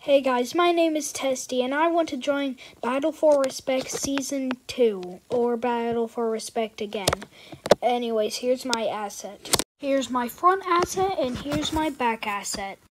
Hey guys, my name is Testy and I want to join Battle for Respect Season 2 or Battle for Respect again. Anyways, here's my asset. Here's my front asset and here's my back asset.